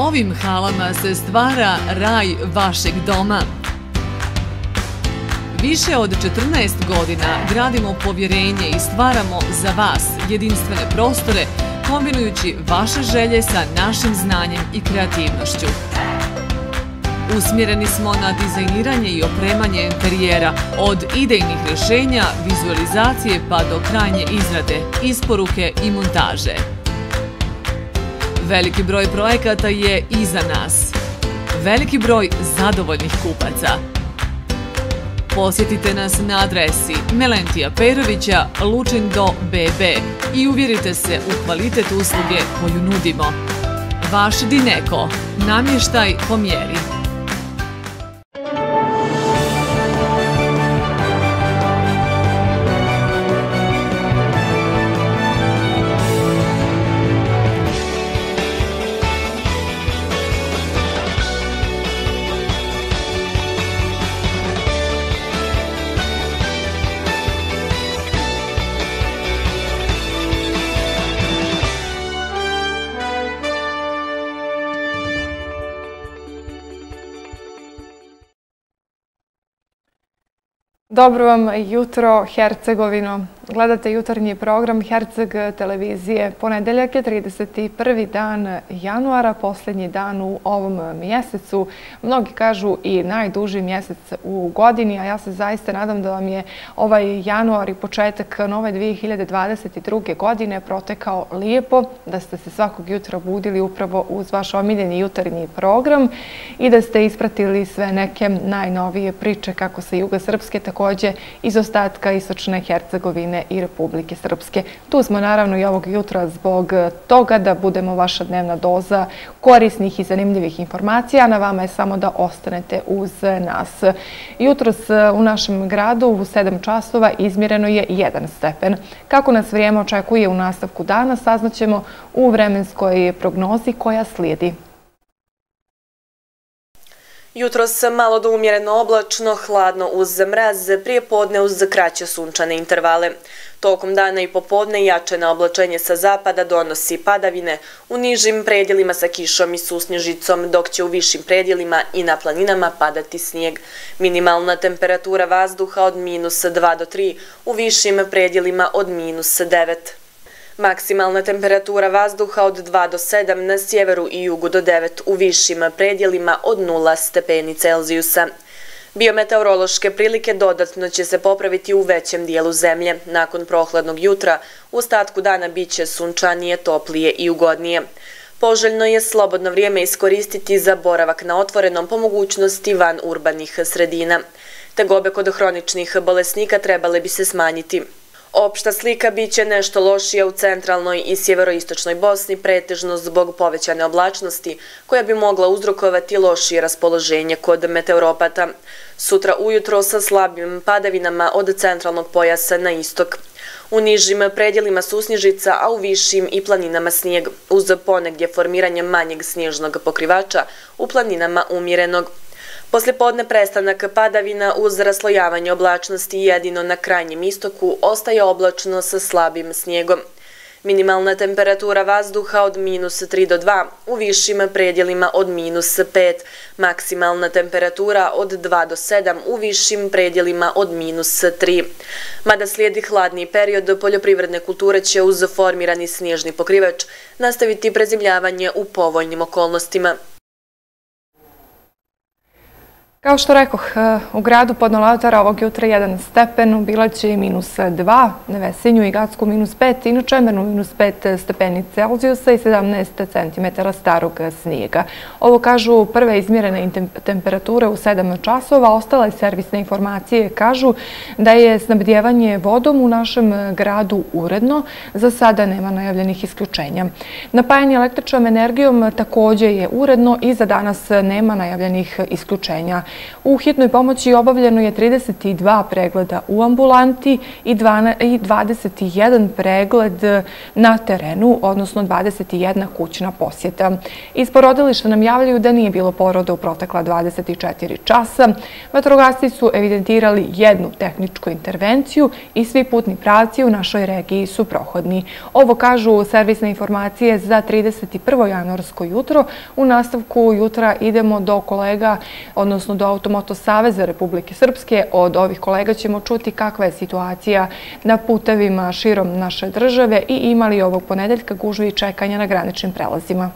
ovim halama se stvara raj vašeg doma. Više od 14 godina gradimo povjerenje i stvaramo za vas jedinstvene prostore, kombinujući vaše želje sa našim znanjem i kreativnošću. Usmjereni smo na dizajniranje i opremanje interijera, od idejnih rješenja, vizualizacije pa do krajnje izrade, isporuke i montaže. Veliki broj projekata je iza nas. Veliki broj zadovoljnih kupaca. Posjetite nas na adresi Melentija Perovića, Lučindo BB i uvjerite se u kvalitet usluge koju nudimo. Vaš Dineko, namještaj po mjeri. Dobro vam jutro, Hercegovino. Gledate jutarnji program Herceg televizije. Ponedeljak je 31. dan januara, posljednji dan u ovom mjesecu. Mnogi kažu i najduži mjesec u godini, a ja se zaista nadam da vam je ovaj januar i početak nove 2022. godine protekao lijepo, da ste se svakog jutra budili upravo uz vaš omiljeni jutarnji program i da ste ispratili sve neke najnovije priče kako sa juga Srpske, također iz ostatka istočne Hercegovine i Republike Srpske. Tu smo naravno i ovog jutra zbog toga da budemo vaša dnevna doza korisnih i zanimljivih informacija. Na vama je samo da ostanete uz nas. Jutros u našem gradu u 7 časova izmjereno je 1 stepen. Kako nas vrijeme očekuje u nastavku dana, saznaćemo u vremenskoj prognozi koja slijedi. Jutros malo do umjereno oblačno, hladno uz mraz, prije podne uz kraće sunčane intervale. Tokom dana i popodne jače na oblačenje sa zapada donosi padavine, u nižim predjelima sa kišom i susnježicom, dok će u višim predjelima i na planinama padati snijeg. Minimalna temperatura vazduha od -2 do 3, u višim predjelima od -9. Maksimalna temperatura vazduha od 2 do 7 na sjeveru i jugu do 9, u višim predjelima od 0 stepeni Celzijusa. Biometeorološke prilike dodatno će se popraviti u većem dijelu zemlje. Nakon prohladnog jutra, u ostatku dana bit će sunčanije, toplije i ugodnije. Poželjno je slobodno vrijeme iskoristiti za boravak na otvorenom, po mogućnosti van urbanih sredina. Tegobe kod hroničnih bolesnika trebale bi se smanjiti. Opšta slika biće nešto lošija u centralnoj i sjeveroistočnoj Bosni, pretežno zbog povećane oblačnosti, koja bi mogla uzrokovati lošije raspoloženje kod meteoropata. Sutra ujutro sa slabim padavinama od centralnog pojasa na istok. U nižim predjelima susnježica, a u višim i planinama snijeg, uz ponegdje formiranje manjeg snježnog pokrivača, u planinama umjerenog. Poslijepodne prestanak padavina uz raslojavanje oblačnosti, jedino na krajnjem istoku ostaje oblačno sa slabim snijegom. Minimalna temperatura vazduha od -3 do 2, u višim predjelima od -5, maksimalna temperatura od 2 do 7, u višim predjelima od -3. Mada slijedi hladni period, poljoprivredne kulture će uz formirani snježni pokrivač nastaviti prezimljavanje u povoljnim okolnostima. Kao što rekoh, u gradu Podnolatara ovog jutra 1 stepen, u Bilaći -2, na Vesinju i Gacku -5 i na Čemernu -5 stepeni Celzijusa i 17 cm starog snijega. Ovo kažu prve izmjerene temperature u 7 časova. Ostale servisne informacije kažu da je snabdijevanje vodom u našem gradu uredno. Za sada nema najavljenih isključenja. Napajanje električnom energijom također je uredno i za danas nema najavljenih isključenja. U hitnoj pomoći obavljeno je 32 pregleda u ambulanti i 21 pregled na terenu, odnosno 21 kućna posjeta. Iz porodilišta nam javljaju da nije bilo poroda u protekla 24 časa. Vatrogasci su evidentirali jednu tehničku intervenciju i svi putni pravci u našoj regiji su prohodni. Ovo kažu servisne informacije za 31. januarsko jutro. U nastavku jutra idemo do kolega, odnosno do Automoto Saveza Republike Srpske. Od ovih kolega ćemo čuti kakva je situacija na putevima širom naše države i imali ovog ponedeljka gužvi i čekanja na graničnim prelazima.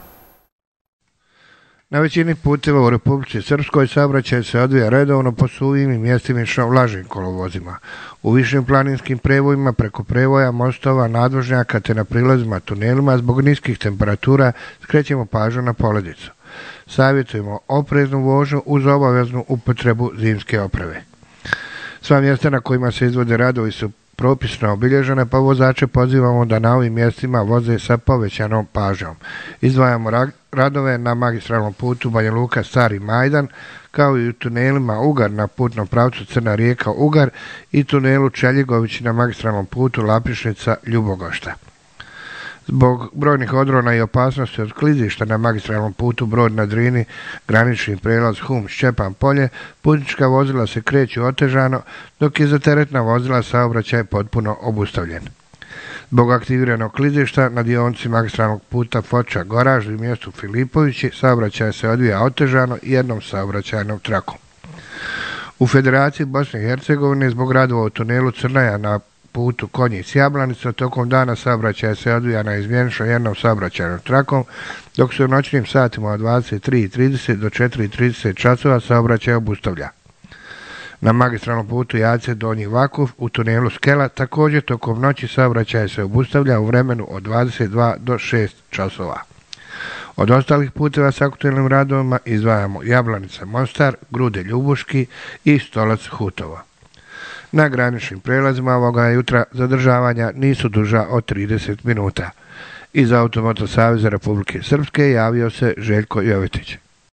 Na većini puteva u Republici Srpskoj saobraćaj se odvija redovno po suvim i mjestimično vlažnim kolovozima. U višim planinskim prevojima preko prevoja, mostova, nadvožnjaka te na prilazima tunelima zbog niskih temperatura skrećemo pažnju na poledicu. Savjetujemo opreznu vožnju uz obaveznu upotrebu zimske opreme. Sva mjesta na kojima se izvode radovi su propisno obilježene, pa vozače pozivamo da na ovim mjestima voze sa povećanom pažnjom. Izdvajamo radove na magistralnom putu Banja Luka-Stari Majdan, kao i u tunelima Ugar na putnom pravcu Crna Rijeka-Ugar i tunelu Čeljigović na magistralnom putu Laprišnica-Ljubogošta. Zbog brojnih odrona i opasnosti od klizišta na magistralnom putu Brod na Drini, granični prelaz Hum-Šćepan Polje, putnička vozila se kreću otežano, dok je za teretna vozila saobraćaj potpuno obustavljen. Zbog aktiviranog klizišta na dionici magistralnog puta Foča-Goražd i mjestu Filipovići saobraćaj se odvija otežano jednom saobraćajnom trakom. U Federaciji Bosne i Hercegovine zbog radova u tunelu Crnaja na putu Konjic-Jablanica tokom dana saobraćaj se odvija na izmjenično jednom saobraćajnom trakom, dok se u noćnim satima od 23:30 do 4:30 časova saobraćaj obustavlja. Na magistralnom putu Jace-Donji Vakuf u tunelu Skela također tokom noći saobraćaj se obustavlja u vremenu od 22 do 6 časova. Od ostalih puteva s aktualnim radovima izdvajamo Jablanica-Mostar, Grude-Ljubuški i Stolac-Hutovo. Na graničnim prelazima ovoga jutra zadržavanja nisu duža od 30 minuta. Iz Automoto Saveza Republike Srpske javio se Željko Jovetić.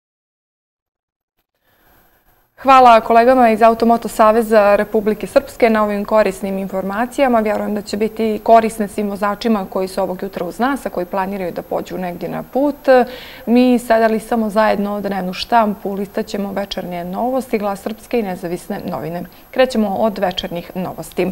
Hvala kolegama iz Automoto Saveza Republike Srpske na ovim korisnim informacijama. Vjerujem da će biti korisne svim vozačima koji su ovog jutra uz nas, a koji planiraju da pođu negdje na put. Mi sada listamo zajedno dnevnu štampu, listaćemo večernje novosti, Glas Srpske i nezavisne novine. Krećemo od večernjih novosti.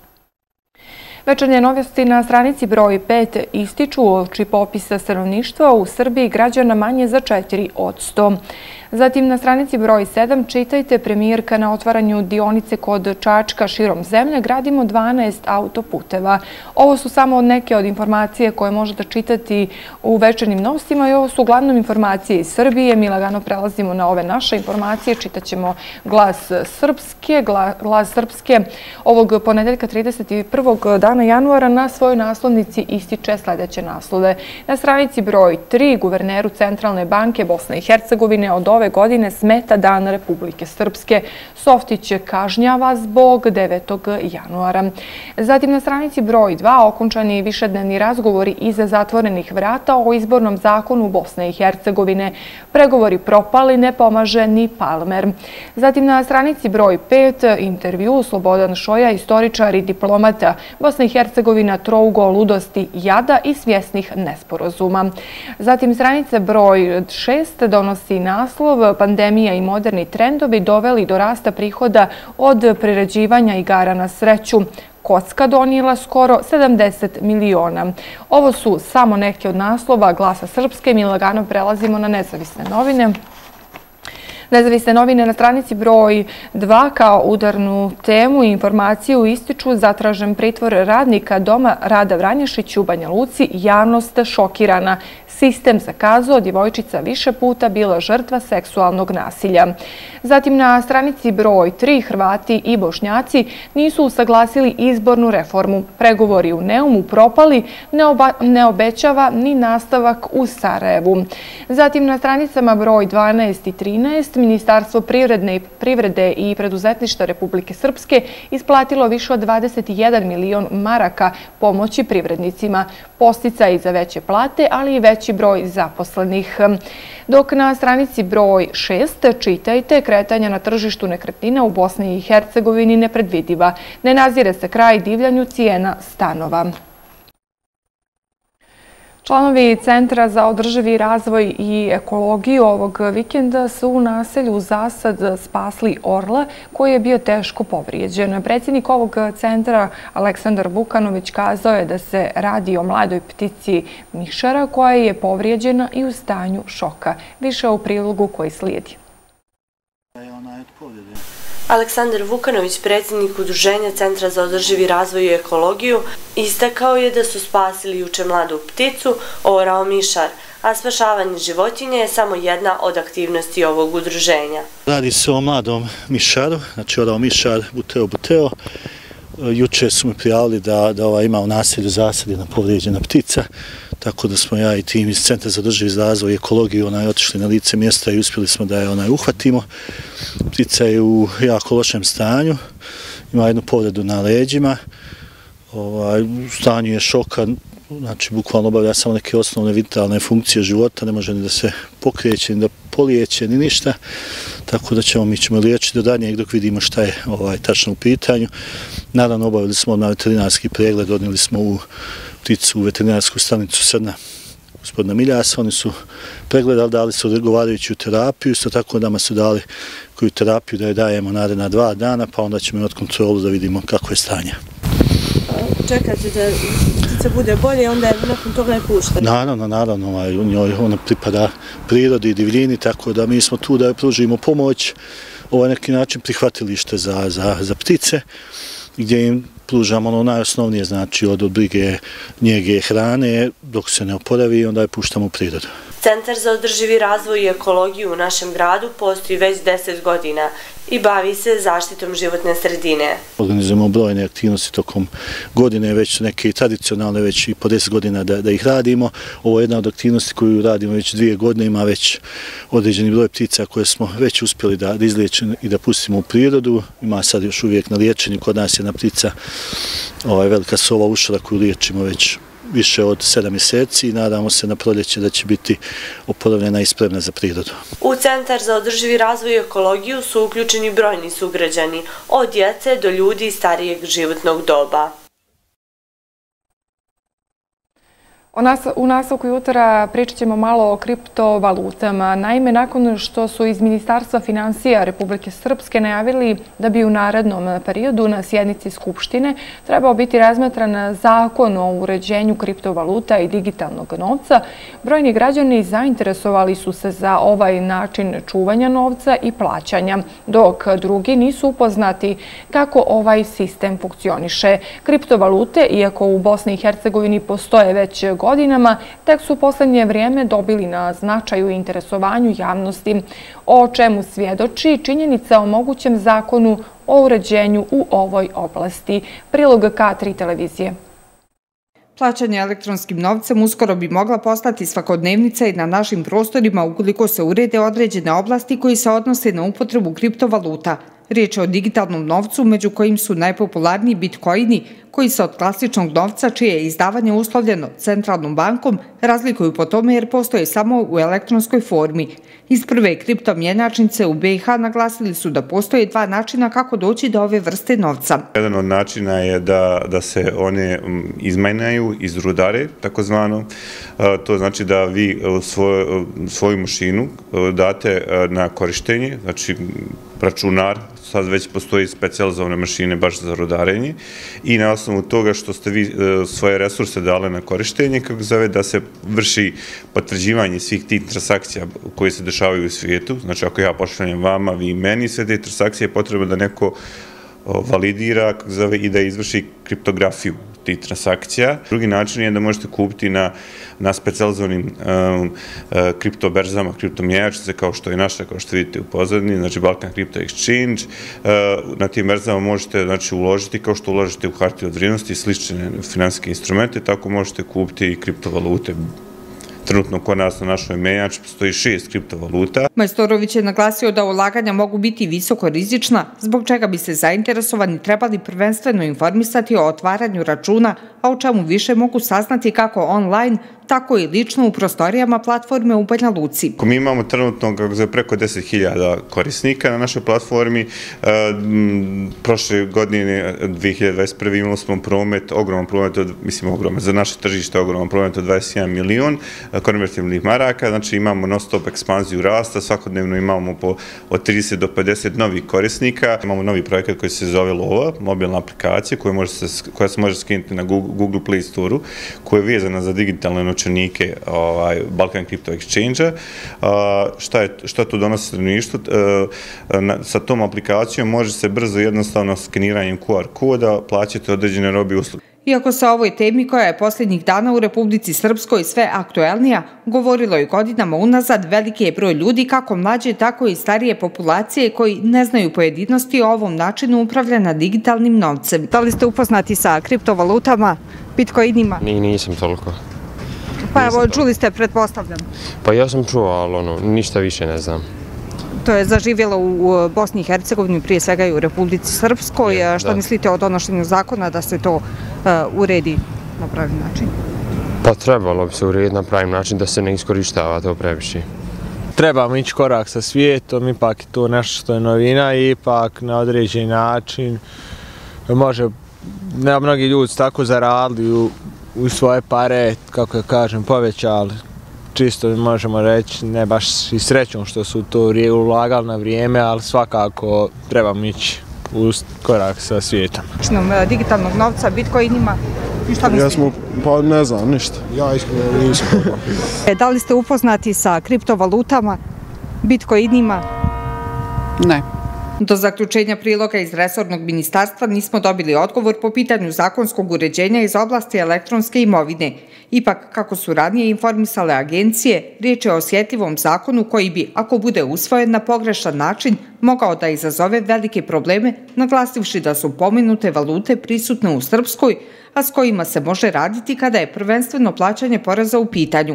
Večernje novosti na stranici broj 5 ističu uoči popisa stanovništva u Srbiji građana manje za 4%. Zatim na stranici broj 7 čitajte premijerka na otvaranju dionice kod Čačka širom zemlje gradimo 12 autoputeva. Ovo su samo neke od informacije koje možete čitati u večernjim novostima i ovo su uglavnom informacije iz Srbije. Mi lagano prelazimo na ove naše informacije. Čitat ćemo Glas Srpske. Glas Srpske ovog ponedeljka 31. dana januara na svojoj naslovnici ističe sljedeće naslove. Na stranici broj 3 guverneru Centralne banke Bosne i Hercegovine od ove godine smeta Dan Republike Srpske. Softić kažnjava zbog 9. januara. Zatim na stranici broj 2 okončani višednevni razgovori iza zatvorenih vrata o izbornom zakonu Bosne i Hercegovine. Pregovori propali, ne pomaže ni Palmer. Zatim na stranici broj 5 intervju Slobodan Šoja, istoričar i diplomata. Bosna i Hercegovina trougo ludosti, jada i svjesnih nesporazuma. Zatim stranica broj 6 donosi naslov Pandemija i moderni trendovi doveli do rasta prihoda od priređivanja igara na sreću. Kocka donijela skoro 70 miliona. Ovo su samo neke od naslova Glasa Srpske. Mi lagano prelazimo na nezavisne novine. Nezavisne novine na stranici broj 2 kao udarnu temu i informaciju ističu zatražen pritvor radnika Doma Rada Vranješić u Banja Luci, javnost šokirana. Sistem zakazao, djevojčica više puta bila žrtva seksualnog nasilja. Zatim na stranici broj 3 Hrvati i Bošnjaci nisu usaglasili izbornu reformu. Pregovori u Neumu propali, ne obećava ni nastavak u Sarajevu. Zatim na stranicama broj 12 i 13 Ministarstvo privrede i preduzetništva Republike Srpske isplatilo više od 21 milion maraka pomoći privrednicima, podsticaj za veće plate, ali i veći broj zaposlenih. Dok na stranici broj 6 čitajte kretanja na tržištu nekretnina u Bosni i Hercegovini nepredvidiva. Ne nazire se kraj divljanju cijena stanova. Članovi Centra za održivi razvoj i ekologiju ovog vikenda su u naselju Zasad spasli orla koji je bio teško povrijeđen. Predsjednik ovog centra Aleksandar Vukanović kazao je da se radi o mladoj ptici mišara koja je povrijeđena i u stanju šoka. Više u prilogu koji slijedi. Aleksandar Vukanović, predsjednik Udruženja Centra za održivi razvoj i ekologiju, istakao je da su spasili juče mladu pticu, orao mišar, a spašavanje životinje je samo jedna od aktivnosti ovog udruženja. Radi se o mladom mišaru, znači orao mišar buteo. Juče su mi prijavili da ima u naselju Zasad jedna povrijeđena ptica, tako da smo ja i tim iz Centra za održivi razvoj i ekologiju otišli na lice mjesta i uspjeli smo da je uhvatimo. Ptica je u jako lošem stanju, ima jednu povredu na leđima, u stanju je šoka, znači bukvalno obavlja samo neke osnovne vitalne funkcije života, ne može ni da se pokreće, ni da polijeće, ni ništa, tako da mi ćemo liječiti do danjeg dok vidimo šta je tačno u pitanju. Naravno, obavili smo odmah veterinarski pregled, odnijeli smo u pticu u veterinarsku stanicu Srna gospodina Miljasa, oni su pregledali, dali su odgovarajuću terapiju, isto tako nama su dali koju terapiju da je dajemo naredna 2 dana, pa onda ćemo imati kontrolu da vidimo kako je stanje. Čekate da ptica bude bolje, onda je nakon toga ne pušta? Naravno, ona pripada prirodi i divljini, tako da mi smo tu da pružimo pomoć, neki način prihvatilište za ptice, gdje im pružamo ono najosnovnije, znači od brige, njege, hrane, dok se ne oporavi, onda je puštamo u prirodu. Centar za održivi razvoj i ekologiju u našem gradu postoji već 10 godina i bavi se zaštitom životne sredine. Organizujemo brojne aktivnosti tokom godine, već neke i tradicionalne, već i po 10 godina da ih radimo. Ovo je jedna od aktivnosti koju radimo već 2 godine, ima već određeni broj ptica koje smo već uspjeli da izliječimo i da pustimo u prirodu. Ima sad još uvijek na liječenju, kod nas jedna ptica, velika sova ušara koju liječimo već više od 7 mjeseci i nadamo se na proljeće da će biti oporavljena i spremna za prirodu. U Centar za održivi razvoj i ekologiju su uključeni brojni sugrađani, od djece do ljudi starijeg životnog doba. U nastavku jutra pričat ćemo malo o kriptovalutama. Naime, nakon što su iz Ministarstva finansija Republike Srpske najavili da bi u narednom periodu na sjednici Skupštine trebao biti razmatran zakon o uređenju kriptovaluta i digitalnog novca, brojni građani zainteresovali su se za ovaj način čuvanja novca i plaćanja, dok drugi nisu upoznati kako ovaj sistem funkcioniše. Kriptovalute, iako u Bosni i Hercegovini postoje već godinama, tek su u posljednje vrijeme dobili na značaju i interesovanju javnosti, o čemu svjedoči činjenica o mogućem zakonu o uređenju u ovoj oblasti. Prilog K3 televizije. Plaćanje elektronskim novcem uskoro bi mogla postati svakodnevnica i na našim prostorima ukoliko se urede određene oblasti koji se odnose na upotrebu kriptovaluta. Riječ je o digitalnom novcu, među kojim su najpopularniji bitcoini, koji se od klasičnog novca, čije je izdavanje uslovljeno centralnom bankom, razlikuju po tome jer postoje samo u elektronskoj formi. Iz prve kriptomjenjačnice u BiH naglasili su da postoje 2 načina kako doći do ove vrste novca. Jedan od načina je da se one izmajnaju, izrudare, takozvano. To znači da vi svoju mašinu date na korištenje, znači računar, sad već postoji specijalizovane mašine baš za rudarenje i na osnovu toga što ste vi svoje resurse dali na korištenje, kako zove, da se vrši potvrđivanje svih tih transakcija koje se dešavaju u svijetu. Znači ako ja pošaljem vama, vi meni, sve te transakcije je potrebno da neko validira, kako zove, i da izvrši kriptografiju tih transakcija. Drugi način je da možete kupiti na specijalizovanim kriptoberzama, kriptomjenjačnice, kao što je naša, kao što vidite u pozadini, znači Balkan Crypto Exchange. Na tim berzama možete uložiti, kao što uložite u hartije od vrijednosti i slične finansijske instrumente, tako možete kupiti i kriptovalute. Trenutno kod nas na našoj menjači postoji 6 kriptovaluta. Majstorović je naglasio da ulaganja mogu biti visoko rizična, zbog čega bi se zainteresovani trebali prvenstveno informisati o otvaranju računa, a o čemu više mogu saznati kako online, tako i lično u prostorijama platforme u Banja Luci. Mi imamo trenutno preko 10.000 korisnika na našoj platformi. Prošle godine, 2021. imali smo promet, ogroman promet, za naše tržište ogroman promet od 21 milion konvertibilnih maraka, znači imamo non-stop ekspanziju rasta, svakodnevno imamo od 30 do 50 novih korisnika. Imamo novi projekat koji se zove Lova, mobilna aplikacija koja se može skinuti na Google Play Store-u, koja je vezana za digitalne novčanike Balkan Crypto Exchange-a. Šta to donosi stanovništvu? Sa tom aplikacijom može se brzo i jednostavno skeniranjem QR koda plaćati određene robe i usluge. Iako se o ovoj temi koja je posljednjih dana u Republici Srpskoj sve aktuelnija, govorilo je godinama unazad, veliki je broj ljudi kako mlađe, tako i starije populacije koji ne znaju pojedinosti o ovom načinu upravljanja digitalnim novcem. Da li ste upoznati sa kriptovalutama, bitcoinima? Nisam toliko. Pa evo, čuli ste, pretpostavljam. Pa ja sam čuo, ali ništa više ne znam. To je zaživjelo u Bosni i Hercegovini, prije svega i u Republici Srpskoj. Što mislite o donošenju zakona da se to uredi na pravi način? Pa trebalo bi se urediti na pravi način da se ne iskorištava to previše. Trebamo ići korak sa svijetom, ipak je to nešto što je novina i ipak na određeni način mnogi ljudi tako zaradili u svoje pare, kako ja kažem, povećali. Čisto možemo reći, ne baš i srećom što su to ulagali na vrijeme, ali svakako trebamo ići u korak sa svijetom. Digitalnog novca, bitcoinima, šta mislite? Pa ne znam, ništa. Ja iskreno nisam. Da li ste upoznati sa kriptovalutama, bitcoinima? Ne. Do zaključenja priloga iz resornog ministarstva nismo dobili odgovor po pitanju zakonskog uređenja iz oblasti elektronske imovine. Ipak, kako su ranije informisale agencije, riječ je o osjetljivom zakonu koji bi, ako bude usvojen na pogrešan način, mogao da izazove velike probleme, naglasivši da su pomenute valute prisutne u Srpskoj, a s kojima se može raditi kada je prvenstveno plaćanje poreza u pitanju.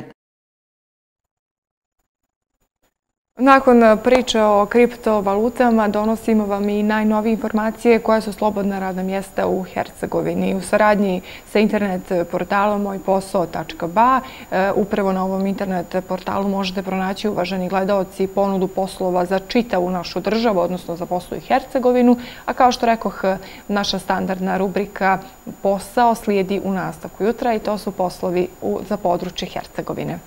Nakon priče o kriptovalutama donosimo vam i najnovije informacije koja su slobodna radna mjesta u Hercegovini. U saradnji sa internet portalom mojposao.ba upravo na ovom internet portalu možete pronaći, uvaženi gledaoci, ponudu poslova za čitavu našu državu, odnosno za Bosnu i Hercegovinu, a kao što rekoh, naša standardna rubrika Posao slijedi u nastavku jutra i to su poslovi za područje Hercegovine.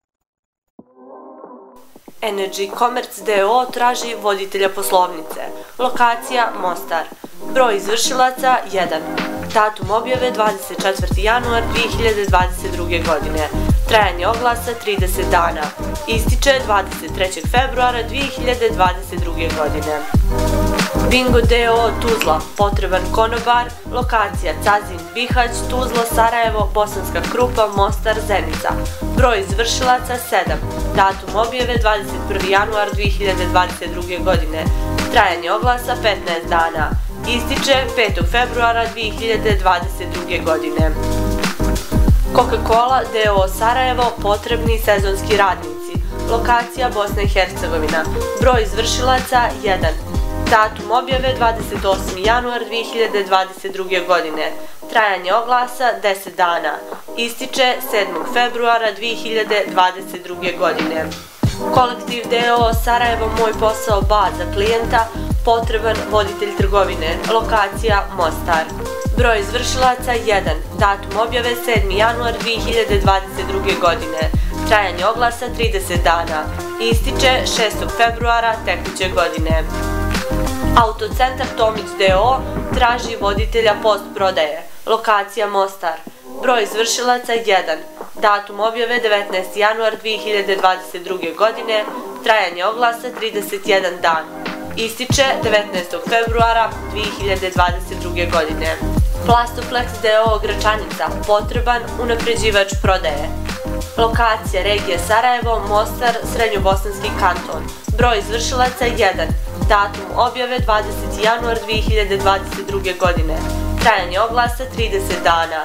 Energy Commerce DO traži voditelja poslovnice. Lokacija Mostar. Broj izvršilaca 1. Datum objave 24. januar 2022. godine. Trajanje oglasa 30 dana. Ističe 23. februara 2022. godine. Bingo DO Tuzla. Potreban konobar. Lokacija Cazin, Bihać, Tuzla, Sarajevo, Bosanska Krupa, Mostar, Zenica. Broj izvršilaca 7. Datum objave 21. januar 2022. godine. Trajanje oglasa 15 dana. Ističe 5. februara 2022. godine. Coca-Cola DO Sarajevo, potrebni sezonski radnici. Lokacija Bosna i Hercegovina. Broj izvršilaca 1. Datum objave 28. januar 2022. godine. Trajanje oglasa 10 dana. Ističe 7. februara 2022. godine. Kolektiv DO Sarajevo Moj posao baza klijenta, potreban voditelj trgovine, lokacija Mostar. Broj izvršilaca 1, datum objave 7. januar 2022. godine, trajanje oglasa 30 dana, ističe 6. februara tekuće godine. Autocentar Tomić DO traži voditelja postprodaje, lokacija Mostar. Broj izvršilaca 1, datum objave 19. januar 2022. godine, trajanje oglasa 31 dan. Ističe 19. februara 2022. godine. Plastoplex DO Gračanica, potreban unapređivač prodaje. Lokacija regije Sarajevo, Mostar, Srednjobosanski kanton. Broj izvršilaca 1, datum objave 20. januar 2022. godine. Trajanje oglasa 30 dana.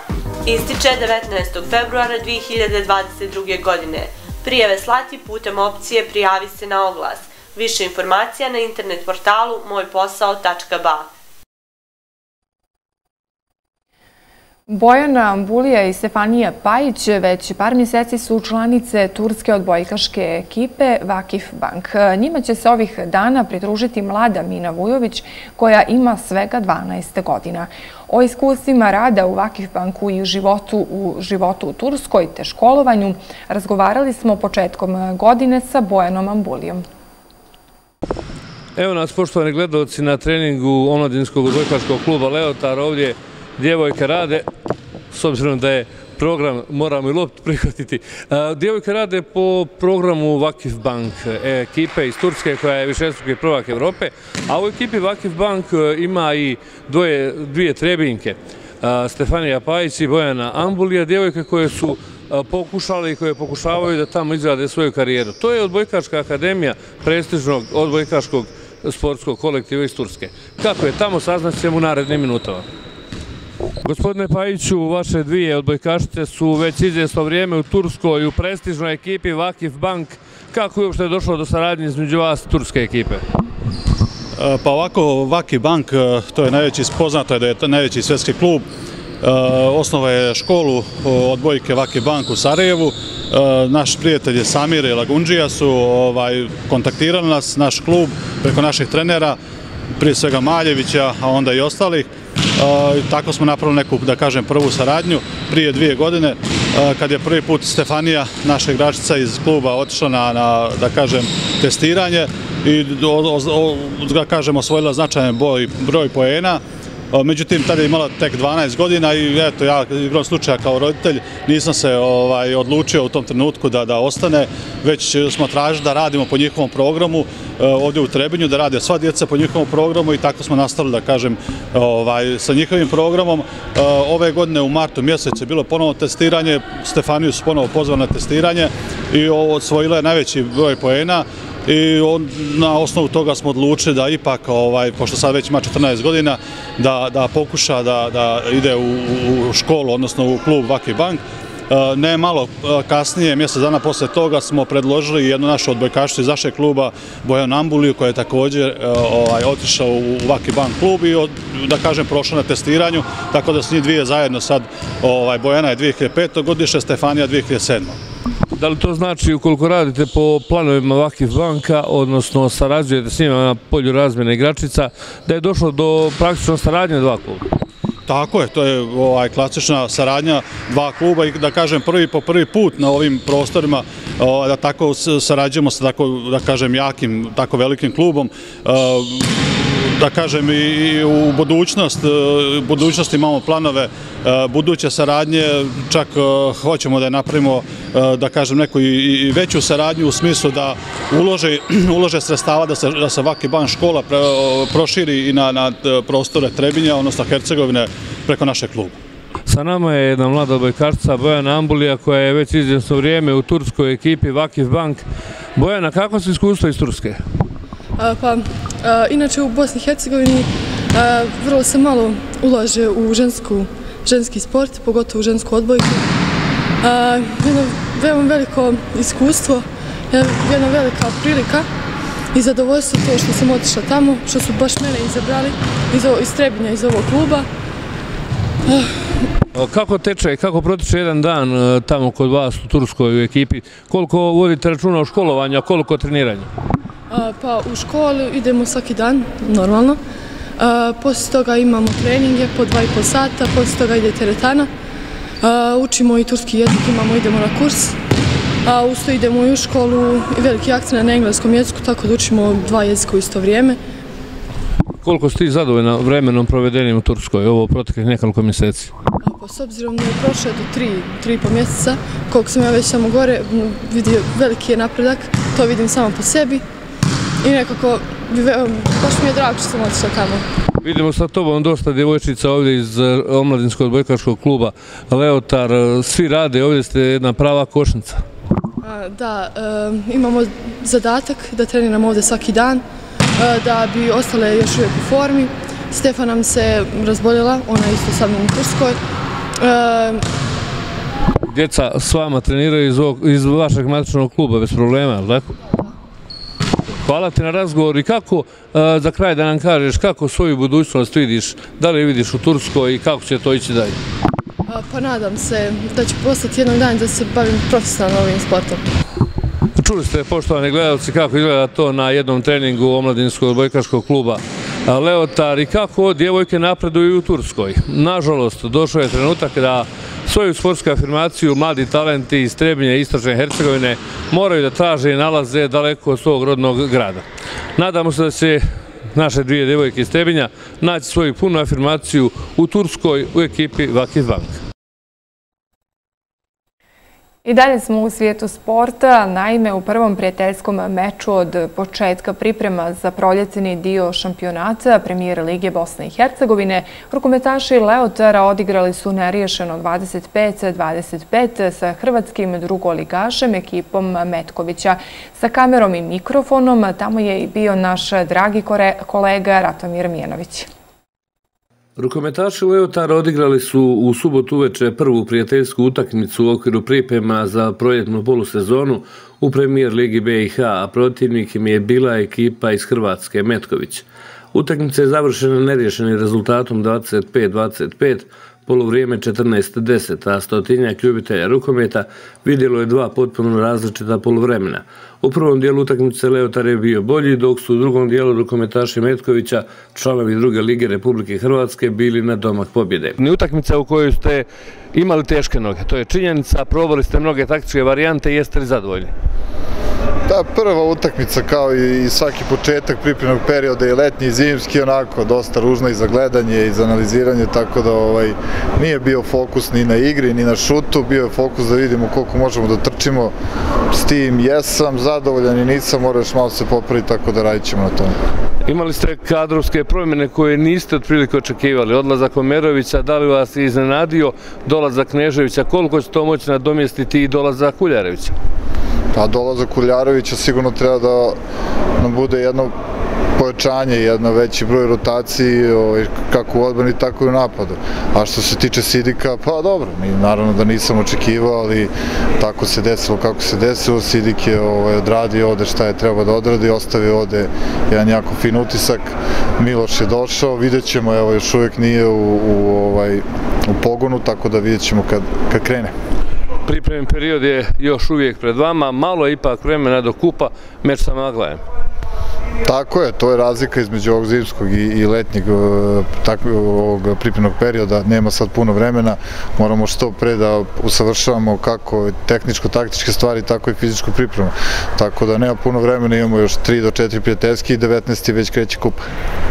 Ističe 19. februara 2022. godine. Prijave slati putem opcije Prijavi se na oglas. Više informacija na internet portalu mojposao.ba. Bojana Ambulija i Stefanija Pajić već par mjeseci su članice turske odbojkaške ekipe Vakif Bank. Njima će se ovih dana pridružiti mlada Mina Vujović koja ima svega 12 godina. O iskustvima rada u Vakif Banku i životu u Turskoj te školovanju razgovarali smo početkom godine sa Bojanom Ambulijom. Evo nas, poštovani gledalci, na treningu omladinskog odbojkaškog kluba Leotar. Ovdje djevojke rade, s obzirom da je program, moramo i lopt prihvatiti. Djevojke rade po programu Vakif Bank, ekipe iz Turske koja je višestruki prvak Evrope, a u ekipi Vakif Bank ima i dvije trebinke, Stefanija Pajić i Bojana Ambulija, djevojke koje su pokušali i koje pokušavaju da tamo izgrade svoju karijeru. To je odbojkaška akademija prestižnog odbojkaškog sportskog kolektiva iz Turske. Kako je tamo, saznat ćemo u narednim minutama. Gospodine Pajiću, vaše dvije odbojkašice su već izvjesno vrijeme u Turskoj u prestižnoj ekipi Vakif Bank. Kako je uopšte došlo do saradnje između vas i turske ekipe? Pa ovako, Vakif Bank, to je poznato da je najveći svjetski klub. Osnova je školu odbojke Vakif Bank u Sarajevu. Naš prijatelj Samir i Lagundžija su kontaktirali nas, naš klub, preko naših trenera, prije svega Maljevića, a onda i ostalih. Tako smo napravili neku, da kažem, prvu saradnju prije 2 godine, kad je prvi put Stefanija, naša igračica iz kluba, otišla na, da kažem, testiranje i, da kažem, osvojila značajan broj poena. Međutim, tada je imala tek 12 godina i eto, ja igrom slučaja kao roditelj nisam se odlučio u tom trenutku da ostane, već smo tražili da radimo po njihovom programu ovdje u Trebinju, da rade sva djeca po njihovom programu i tako smo nastavili, da kažem, sa njihovim programom. Ove godine u martu mjesecu je bilo ponovno testiranje, Stefaniju su ponovo pozvali na testiranje i osvojila je najveći broj poena. I na osnovu toga smo odlučili da ipak, pošto sad već ima 14 godina, da pokuša da ide u školu, odnosno u klub Vakif Bank. Ne malo kasnije, mjesec dana posle toga, smo predložili jednu našu odbojkašicu iz našeg kluba, Bojanu Ambuliju, koja je također otišao u Vakif Bank klub i, da kažem, prošla na testiranju, tako da su njih dvije zajedno sad. Bojana je 2005. godište, Stefanija 2007. Da li to znači, ukoliko radite po planovima Vakif Banka, odnosno sarađujete s njima na polju razmjene igračica, da je došlo do praktično saradnje dva kluba? Tako je, to je klasična saradnja dva kluba i, da kažem, po prvi put na ovim prostorima da tako sarađujemo sa tako, da kažem, jakim, tako velikim klubom. Da kažem, i u budućnosti imamo planove buduće saradnje, čak hoćemo da je napravimo, da kažem, neku i veću saradnju u smislu da ulože sredstava da se Vakif Bank škola proširi i na prostore Trebinja, odnosno Hercegovine, preko našeg kluba. Sa nama je jedna mlada odbojkašica, Bojana Ambulija, koja je već izvjesno vrijeme u turskoj ekipi Vakif Bank. Bojana, kako su iskustva iz Turske? Pa, inače u Bosni i Hercegovini vrlo se malo ulaže u ženski sport, pogotovo u žensku odbojku. Jedno veoma veliko iskustvo, jedna velika prilika i zadovoljstvo to što sam otišla tamo, što su baš mene izabrali iz Trebinja, iz ovog kluba. Kako teče, kako protiče jedan dan tamo kod vas u Turskoj u ekipi? Koliko vodite računa o školovanju, a koliko treniranja? Pa u školu idemo svaki dan, normalno. Poslije toga imamo treninge po 2,5 sata, poslije toga ide teretana. Učimo i turski jezik, idemo na kurs. Usto idemo i u školu i veliki akcent na engleskom jeziku, tako da učimo 2 jezika u isto vrijeme. Koliko ste zadovoljna vremenom provedenim u Turskoj, ovo proteklih nekoliko mjeseci? Pa s obzirom da je prošlo do 3,5 mjeseca, koliko sam ja već samo gore, vidio veliki je napredak, to vidim samo po sebi. I nekako, baš mi je drago što sam otišla tamo. Vidimo sa tobom dosta djevojčica ovdje iz omladinskog odbojkaškog kluba Leotar. Svi rade, ovdje ste jedna prava košnica. Da, imamo zadatak da treniramo ovdje svaki dan, da bi ostale još uvijek u formi. Stefan nam se razboljela, ona je isto sa mnom u Turskoj. Djeca s vama treniraju iz vašeg matičnog kluba bez problema, ali tako? Hvala ti na razgovor i kako, za kraj da nam kažeš, kako svoju budućnost vidiš, da li vidiš u Turskoj i kako će to ići dalje? Pa nadam se da ću postati jednog dana da se bavim profesionalno ovim sportom. Čuli ste, poštovani gledalci, kako izgleda to na jednom treningu omladinskog odbojkaškog kluba Leotar i kako djevojke napreduju u Turskoj. Nažalost, došao je trenutak da svoju sportsku afirmaciju mladi talenti iz Trebinja i Istočne Hercegovine moraju da traže i nalaze daleko od svog rodnog grada. Nadamo se da će naše dvije djevojke iz Trebinja naći svoju punu afirmaciju u Turskoj u ekipi Vakif Bank. I dalje smo u svijetu sporta, naime u prvom prijateljskom meču od početka priprema za proljetni dio šampionata Premijer Lige Bosne i Hercegovine, rukometaši Leotara odigrali su neriješeno 25-25 sa hrvatskim drugoligašem ekipom Metkovića. Sa kamerom i mikrofonom tamo je i bio naš dragi kolega Ratomir Mijenović. Rukometaši Leotara odigrali su u subotu uveče prvu prijateljsku utakmicu u okviru priprema za proljetnu polusezonu u Premijer Ligi BiH, a protivnik im je bila ekipa iz Hrvatske Metković. Utakmica je završena neriješenim rezultatom 25-25, polovrijeme 14-10, a stotinjak ljubitelja rukometa vidjelo je dva potpuno različita poluvremena. U prvom dijelu utakmice Leotar je bio bolji, dok su u drugom dijelu rukometaši Metkovića, članovi druge lige Republike Hrvatske, bili na domak pobjede. Utakmica u kojoj ste imali teške noge, to je činjenica, probali ste mnoge taktičke varijante, jeste li zadovoljni? Da, prva utakmica kao i svaki početak pripremnog perioda je letnji i zimski, onako dosta ružna i za gledanje i za analiziranje, tako da nije bio fokus ni na igri ni na šutu, bio je fokus da vidimo koliko možemo da trčimo. S tim jesam zadovoljan i nisam, mora još malo se popraviti, tako da radit ćemo na tome. Imali ste kadrovske promjene koje niste otprilike očekivali. Odlazak Omerovića, da li vas je iznenadio, dolazak Kneževića, koliko će to moći nadomjestiti i dolazak Kuljarevića? Pa dolazak Kuljarevića sigurno treba da nam bude jedno pojačanje, jedan veći broj rotaciji, kako u odbrani, tako i u napadu. A što se tiče Sidika, pa dobro, naravno da nisam očekivao, ali tako se desilo kako se desilo. Sidik je odradio ovde šta je treba da odradi, ostavio ovde jedan jako fin utisak. Miloš je došao, vidjet ćemo, evo još uvijek nije u pogonu, tako da vidjet ćemo kad krene. Pripremni period je još uvijek pred vama, malo je ipak vremena do kupa, meč sa Maglajem. Tako je, to je razlika između ovog zimskog i letnjeg pripremnog perioda. Nema sad puno vremena, moramo što pre da usavršavamo kako tehničko-taktičke stvari, tako i fizičku pripremu. Tako da nema puno vremena, imamo još 3 do 4 prijateljski i 19. već kreće kupa.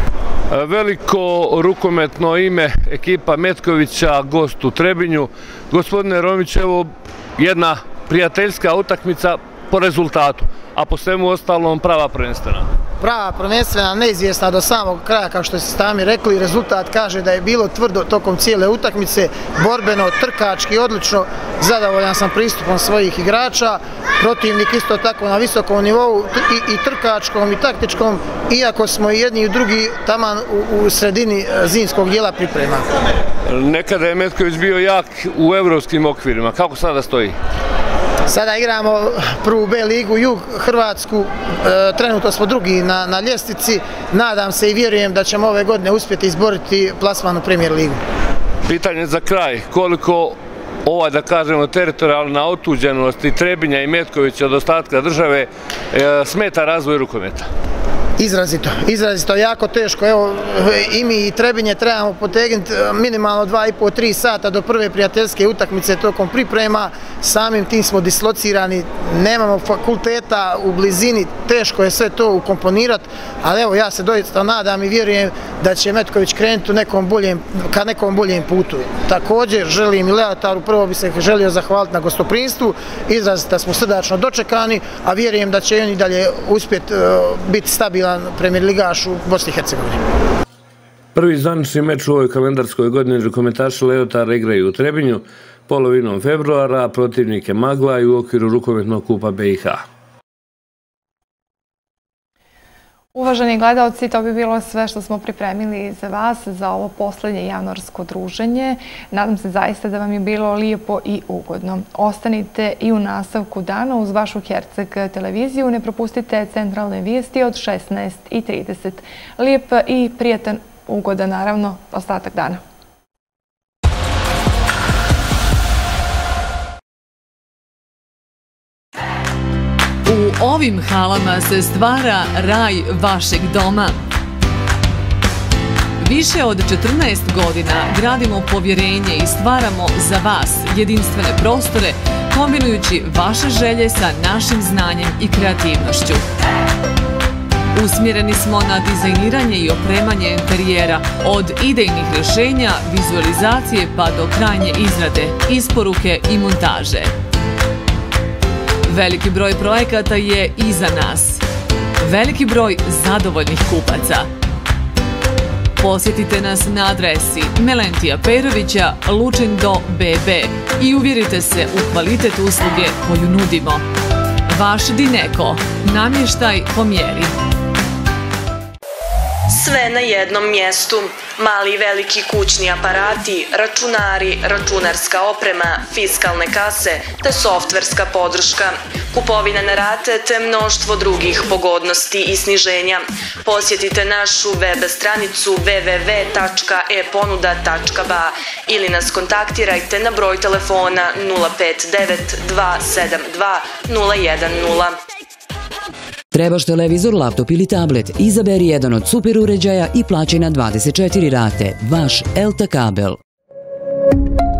Veliko rukometno ime ekipa Metkovića, gost u Trebinju. Gospodine Romić, evo jedna prijateljska utakmica po rezultatu, a po svemu ostalom prava prvenstvena. Prava prvenstvena, neizvjesna do samog kraja, kao što ste sami rekli. Rezultat kaže da je bilo tvrdo tokom cijele utakmice, borbeno, trkački, odlično. Zadovoljan sam pristupom svojih igrača. Protivnik isto tako na visokom nivou i trkačkom i taktičkom, iako smo i jedni i drugi taman u sredini zimskog dijela priprema. Nekada je Metković bio jak u evropskim okvirima. Kako sada stoji? Sada igramo prvu B ligu Jug, Hrvatsku, trenutno smo drugi na ljestvici. Nadam se i vjerujem da ćemo ove godine uspjeti izboriti plasman u Premijer ligu. Pitanje za kraj, koliko da kažemo, teritorijalna otuđenost i Trebinja i Metkovića od ostatka države smeta razvoj rukometa? Izrazito, jako teško. Evo, i mi i Trebinje trebamo potegnuti minimalno 2,5-3 sata do prve prijateljske utakmice tokom priprema. Samim tim smo dislocirani, nemamo fakulteta u blizini, teško je sve to ukomponirati, ali evo, ja se doista nadam i vjerujem da će Metković krenuti ka nekom boljem putu. Također želim i Leotaru, prvo bi se želio zahvaliti na gostoprinstvu, izrazito smo srdačno dočekani, a vjerujem da će i oni dalje uspjeti biti stabilan premijer ligaš u Bosni i Hercegovini. Prvi zvanični meč u ovoj kalendarskoj godini rukometaši Leotara igraju u Trebinju polovinom februara, protivnik je Maglaj u okviru rukometnog kupa BiH. Uvaženi gledalci, to bi bilo sve što smo pripremili za vas za ovo poslednje januarsko druženje. Nadam se zaista da vam je bilo lijepo i ugodno. Ostanite i u nastavku dana uz vašu Herceg televiziju. Ne propustite centralne vijesti od 16:30. Lijep i prijatan, ugodan naravno, ostatak dana. U ovim halama se stvara raj vašeg doma. Više od 14 godina gradimo povjerenje i stvaramo za vas jedinstvene prostore, kombinujući vaše želje sa našim znanjem i kreativnošću. Usmjereni smo na dizajniranje i opremanje interijera, od idejnih rješenja, vizualizacije pa do krajnje izrade, isporuke i montaže. Veliki broj projekata je iza nas. Veliki broj zadovoljnih kupaca. Posjetite nas na adresi Melentija Perovića, Lučindo BB i uvjerite se u kvalitet usluge koju nudimo. Vaš Dineko. Namještaj po mjeri. Sve na jednom mjestu. Mali i veliki kućni aparati, računari, računarska oprema, fiskalne kase te softverska podrška. Kupovina na rate te mnoštvo drugih pogodnosti i sniženja. Posjetite našu web stranicu www.eponuda.ba ili nas kontaktirajte na broj telefona 059 272 010. Trebaš televizor, laptop ili tablet? Izaberi jedan od super uređaja i plaćaj na 24 rate. Vaš Elta kabel.